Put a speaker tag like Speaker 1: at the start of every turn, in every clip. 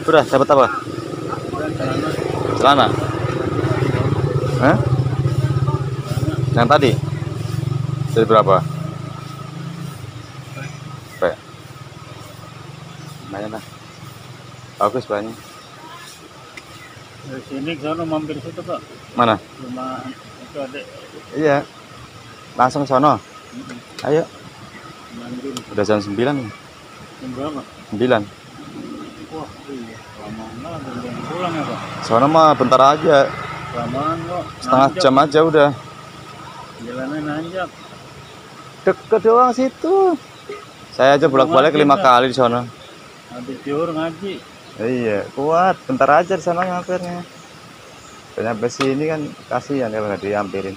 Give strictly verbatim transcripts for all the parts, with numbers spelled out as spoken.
Speaker 1: Udah dapat apa? Celana. Hah? Yang tadi? Dari berapa? Kayak lumayan lah. Bagus banyak.
Speaker 2: Dari sini ke sana mampir situ Pak.
Speaker 1: Mana?
Speaker 2: Rumah itu ada.
Speaker 1: Iya. Langsung sono.
Speaker 2: Mm-mm.
Speaker 1: Ayo.
Speaker 2: Mandiri.
Speaker 1: Udah jam sembilan nih.
Speaker 2: Jam berapa?
Speaker 1: sembilan.
Speaker 2: Wah, iya. Lamaan lah, belum pulang ya Pak.
Speaker 1: Sono mah bentar aja.
Speaker 2: Lamaan kok.
Speaker 1: Setengah
Speaker 2: Nanjak.
Speaker 1: jam aja udah.
Speaker 2: Jalannya nanjak.
Speaker 1: Deket doang situ. Saya aja bolak-balik lima kali di sono.
Speaker 2: Habis zuhur ngaji.
Speaker 1: Iya, kuat. Bentar aja di sana mampirnya. Nyampe sini kan kasihan kalau nggak diampirin.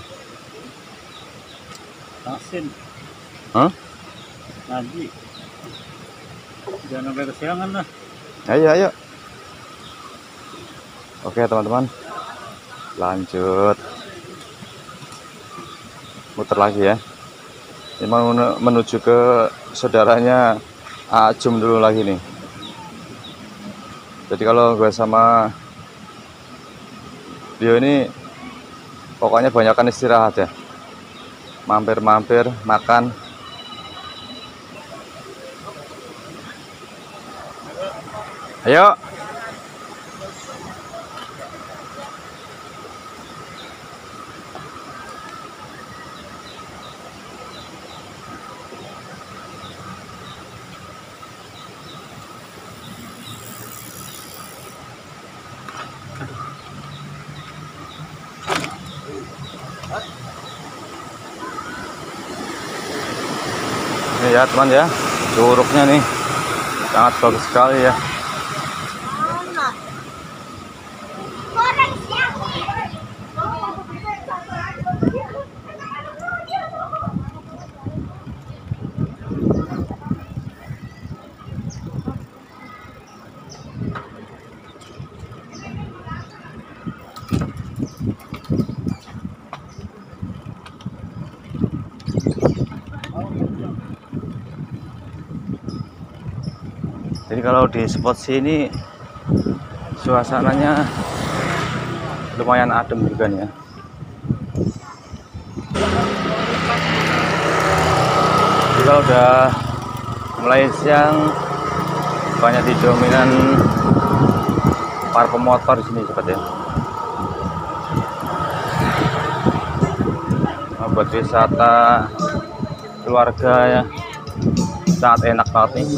Speaker 2: Asin.
Speaker 1: Hah?
Speaker 2: Ngaji. Jangan sampai kesiangan lah.
Speaker 1: Ayo, ayo. Oke, teman-teman. Lanjut. Muter lagi ya. Ini mau menuju ke saudaranya Ajum dulu lagi nih. Jadi kalau gue sama Dio ini pokoknya banyakkan istirahat ya. Mampir-mampir, makan. Ayo. Ini ya teman ya, curugnya nih sangat bagus sekali ya. Jadi kalau di spot sini suasananya lumayan adem juga nih ya. Jadi kalau udah mulai siang banyak didominan para pemotor di sini sobat ya. Nah, buat wisata keluarga ya sangat enak banget nih.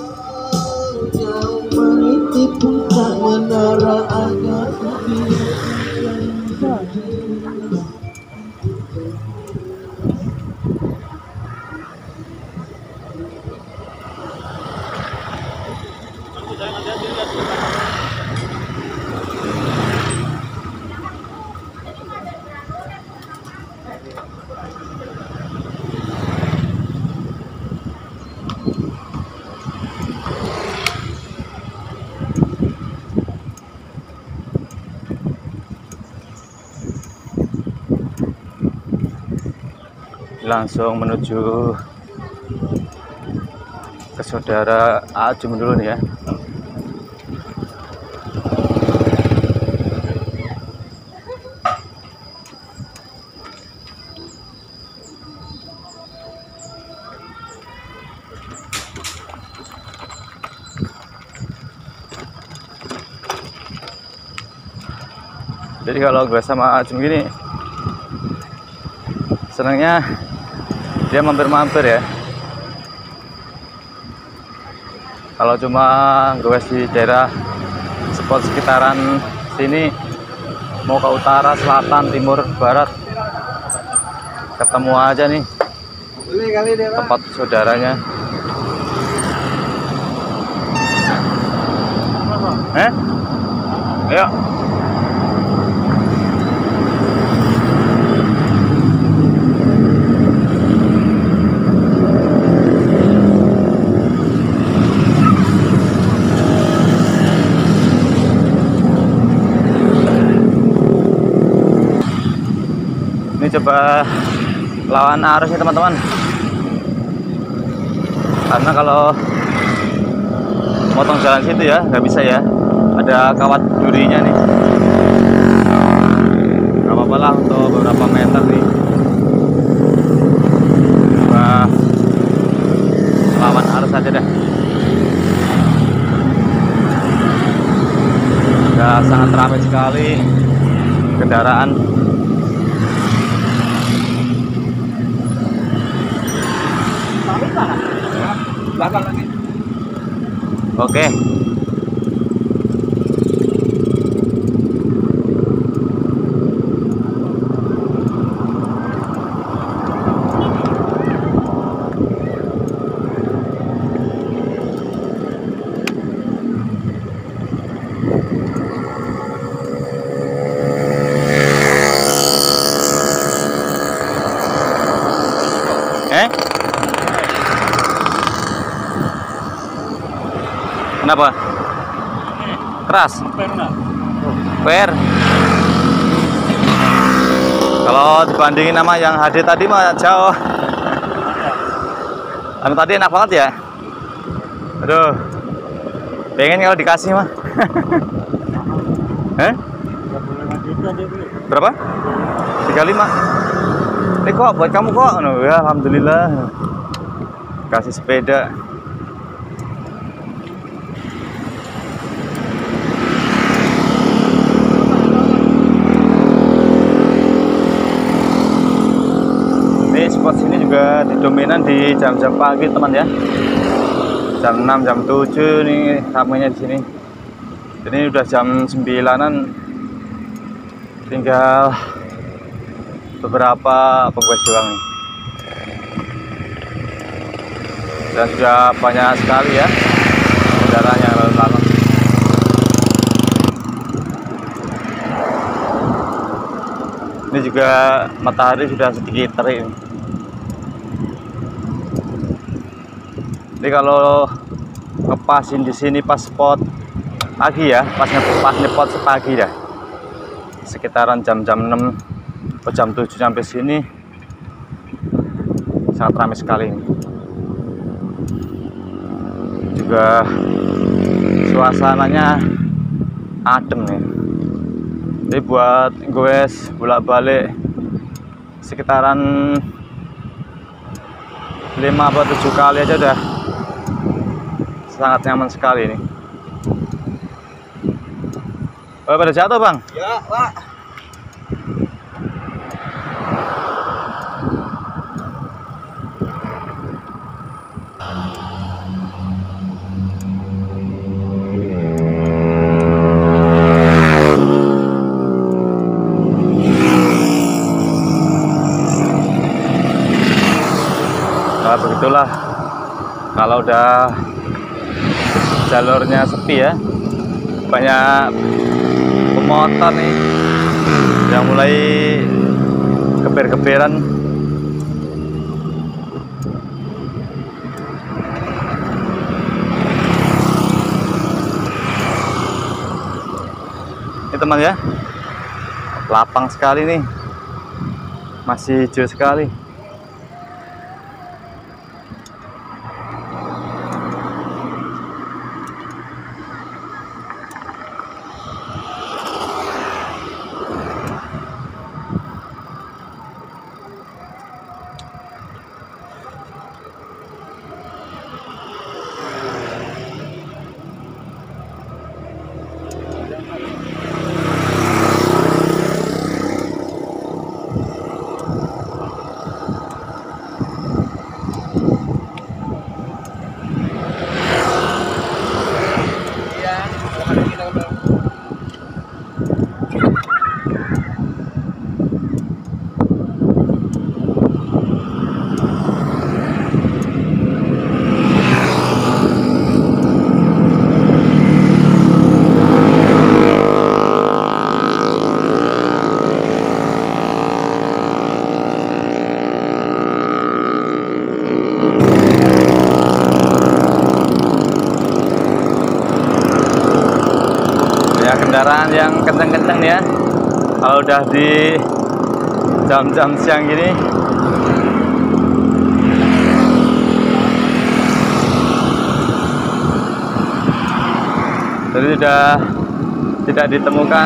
Speaker 1: Langsung menuju ke saudara Ajum dulu nih ya. Jadi kalau gue sama Ajum gini senangnya dia mampir-mampir ya. Kalau cuma gue di daerah spot sekitaran sini, mau ke utara, selatan, timur, barat, ketemu aja nih tempat saudaranya. Eh? Ayo. Coba lawan arusnya teman-teman, karena kalau motong jalan situ ya nggak bisa ya, ada kawat durinya nih. Gak apa-apa lah untuk beberapa meter nih. Wah, lawan arus aja dah. Udah sangat ramai sekali kendaraan.
Speaker 2: Belakang lagi.
Speaker 1: Oke. Eh? Kenapa? Keras? Fair. Kalau dibandingin sama yang H D tadi mah jauh. Anu tadi enak banget ya. Aduh. Pengen kalau dikasih mah. Eh? Berapa? tiga puluh lima. Ini kok buat kamu kok. No, ya, alhamdulillah. Kasih sepeda. Ini spot sini juga didominan di jam-jam pagi, teman ya. Jam enam, jam tujuh nih ramainya di sini. Ini udah jam sembilanan. Tinggal beberapa penggoes doang nih. Dan sudah banyak sekali ya kendaraan yang lalu lalang. Ini juga matahari sudah sedikit terik. Jadi kalau ngepasin di sini pas spot pagi ya, pas ngepas nyepot sepagi dah. Sekitaran jam-jam enam atau jam tujuh sampai sini sangat ramai sekali. Juga suasananya adem nih. Jadi buat goes bolak-balik sekitaran lima atau tujuh kali aja udah sangat nyaman sekali nih. Oh, pada jatuh bang?
Speaker 2: Ya Pak.
Speaker 1: Nah, begitulah kalau udah jalurnya sepi ya, banyak pemotor nih yang mulai geber-geberan. Ini teman ya, lapang sekali nih, masih hijau sekali. Kendaraan yang kenceng-kenceng ya, kalau udah di jam-jam siang gini jadi udah tidak ditemukan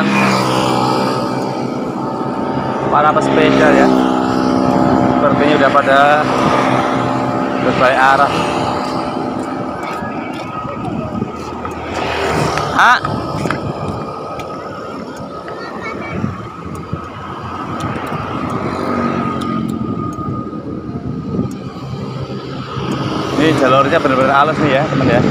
Speaker 1: para pesepeda ya. Sepertinya udah pada berbalik arah. Ah. Ini jalurnya benar-benar halus nih ya teman ya.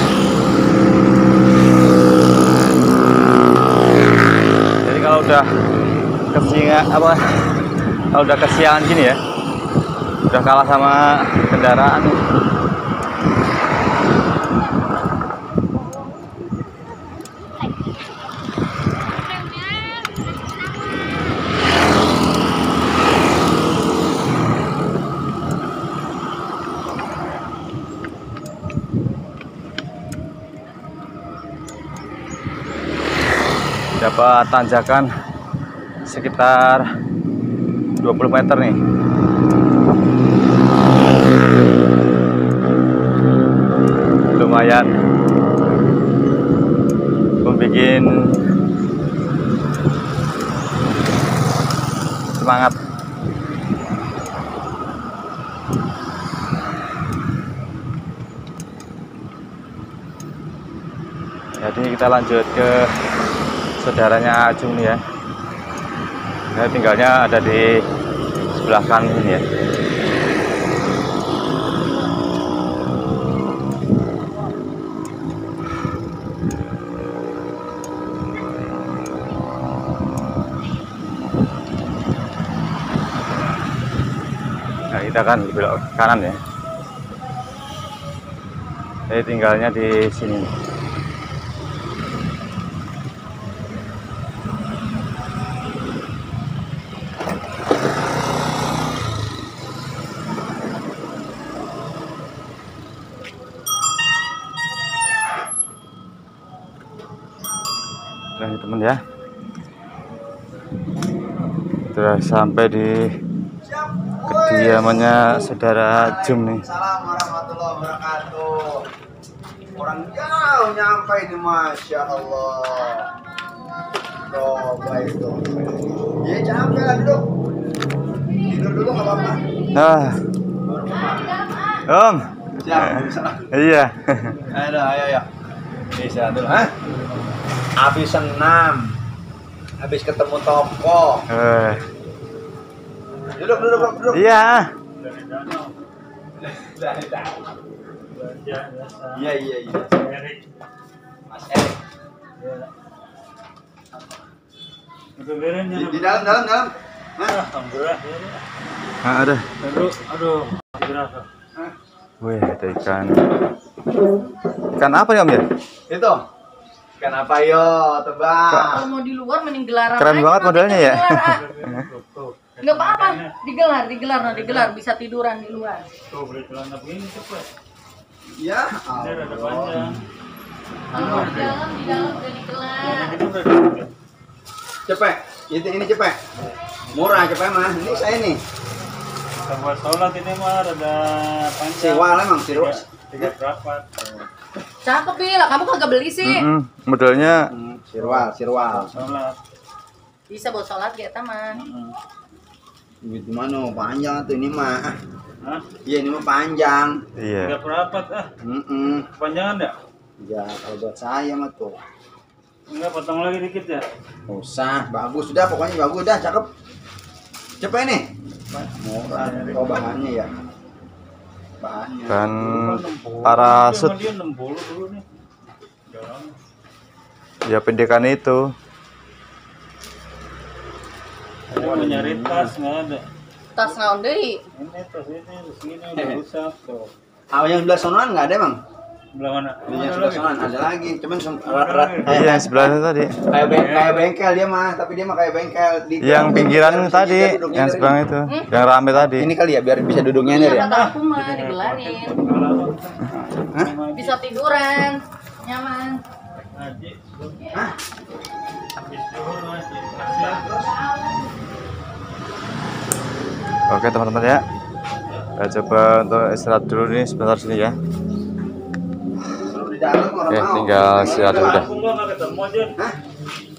Speaker 1: Jadi kalau udah kesiangan apa kalau udah kesiangan gini ya, udah kalah sama kendaraan. Dapat tanjakan sekitar dua puluh meter nih. Lumayan membuat semangat. Jadi kita lanjut ke saudaranya Ajung nih ya. Saya tinggalnya ada di sebelah kanan ini ya. Nah, kita kan di belok kanan ya. Saya tinggalnya di sini. Nah, teman ya, sudah sampai di kediamannya saudara Jum nih.
Speaker 2: Assalamualaikum warahmatullahi wabarakatuh. Orang jauh nyampe ini, masya Allah. Coba itu. Ya capek lah, duduk. Tidur dulu nggak apa-apa.
Speaker 1: Ah, Om.
Speaker 2: Siap.
Speaker 1: Iya.
Speaker 2: Ayo, ayo, ayo. Bisa dulu, hah? Habis senam, habis ketemu toko.
Speaker 1: Eh,
Speaker 2: Duduk, duduk, duduk, duduk.
Speaker 1: iya.
Speaker 2: Iya, iya, iya. Mas Erik. Di, di dalam, dalam, dalam. Hah?
Speaker 1: Ah, ada.
Speaker 3: Aduh, aduh, berapa?
Speaker 1: Wih, ada ikan. Ikan apa ya Om ya?
Speaker 2: Itu. Ikan apa yo, tebak.
Speaker 4: Kalau mau di luar mending gelaran
Speaker 1: Keren
Speaker 4: aja,
Speaker 1: banget
Speaker 4: nanti
Speaker 1: modelnya ya.
Speaker 4: digelar, ah. Nggak apa-apa, digelar, digelar, nah, digelar bisa tiduran di luar.
Speaker 3: Tuh beli celana begini cepet.
Speaker 2: Ya,
Speaker 3: Ini ada
Speaker 2: Allah.
Speaker 3: panjang.
Speaker 4: Kalau di dalam, di dalam udah digelar.
Speaker 3: Ini kita udah dibuka.
Speaker 2: Cepet. Itu ini cepet. Murah cepet mah. Ini saya nih.
Speaker 3: Kita buat sholat ini mah ada panjang.
Speaker 2: Siwal emang siwal.
Speaker 3: Tiga berapa?
Speaker 4: Cakep Bil, kamu kagak beli sih.
Speaker 1: Mm-mm, modelnya
Speaker 2: Hmm, sirwal, sirwal.
Speaker 3: Sholat.
Speaker 4: Bisa buat sholat ya teman.
Speaker 2: Ini gimana? Panjang tuh ini mah.
Speaker 3: Hah?
Speaker 2: Iya, ini mah panjang.
Speaker 3: Tiga
Speaker 1: iya.
Speaker 3: berapa ah?
Speaker 2: Heeh.
Speaker 3: Panjangan ya?
Speaker 2: Ya, kalau buat saya mah tuh.
Speaker 3: Enggak, potong lagi dikit ya.
Speaker 2: Nggak usah, bagus sudah, pokoknya bagus dah, cakep. Cepet nih. Murah. Oh, bahannya ya. Bahannya.
Speaker 1: Dan
Speaker 3: enam puluh.
Speaker 1: parasut
Speaker 3: Dia enam puluh dulu nih. Jangan.
Speaker 1: ya pendekan itu.
Speaker 3: Ini mau nyari tas nggak ada.
Speaker 4: Tas naon deui?
Speaker 3: Ini tas ini di sini udah rusak tuh.
Speaker 2: Ah, yang sebelah sonoan nggak ada, Bang?
Speaker 3: Belah mana?
Speaker 2: Di yang
Speaker 3: Ada
Speaker 2: sebelah
Speaker 3: lagi?
Speaker 2: sonoan ada lagi. Cuman sem-
Speaker 3: Ada
Speaker 2: ra- ra-
Speaker 3: lagi.
Speaker 2: kayak-
Speaker 1: Iya, yang sebelahnya tadi.
Speaker 2: kayak beng- kayak bengkel dia mah, tapi dia mah kayak bengkel di
Speaker 1: Yang pinggiran
Speaker 2: biar bisa
Speaker 1: tadi,
Speaker 2: dia duduk
Speaker 1: yang
Speaker 2: nyender
Speaker 1: sebelah
Speaker 2: ini.
Speaker 1: itu, yang rame tadi.
Speaker 2: Ini kali ya biar bisa duduk nyender
Speaker 4: Iya
Speaker 2: ya.
Speaker 4: kata aku mah digelarin.
Speaker 2: Hah?
Speaker 4: Bisa tiduran, nyaman.
Speaker 3: Haji.
Speaker 2: Hah?
Speaker 3: Habis zuhur Haji.
Speaker 1: Oke teman-teman ya, kita coba untuk istirahat dulu nih sebentar sini ya.
Speaker 2: Kalau di dalam orang
Speaker 1: Oke,
Speaker 2: mau.
Speaker 1: tinggal istirahat dulu dah.
Speaker 3: Aku nggak ketemu aja.
Speaker 2: Hah? ya.